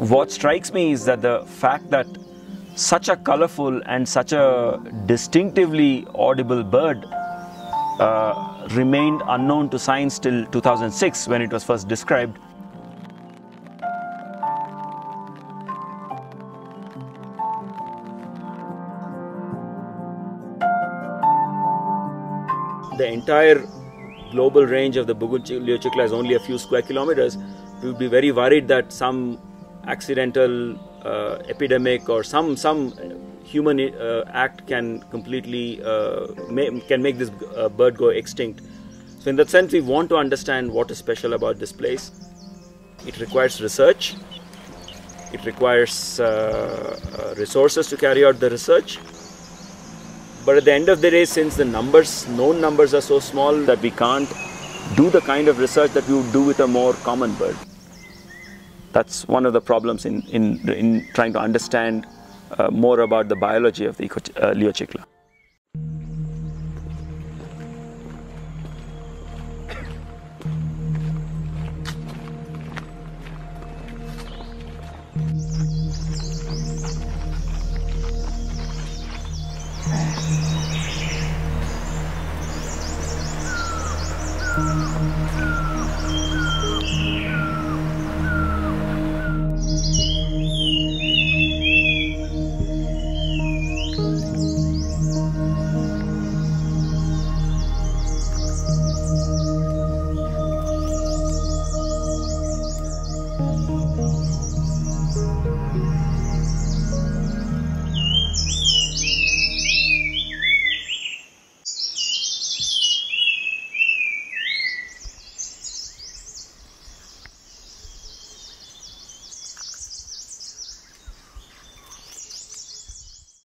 What strikes me is that the fact that such a colorful and such a distinctively audible bird remained unknown to science till 2006 when it was first described. The entire global range of the Bugun Leochikla is only a few square kilometers. We would be very worried that some accidental epidemic or some human act can completely can make this bird go extinct. So in that sense, we want to understand what is special about this place. It requires research. It requires resources to carry out the research. But at the end of the day, since the known numbers are so small that we can't do the kind of research that we would do with a more common bird. That's one of the problems in trying to understand more about the biology of the Leochikla.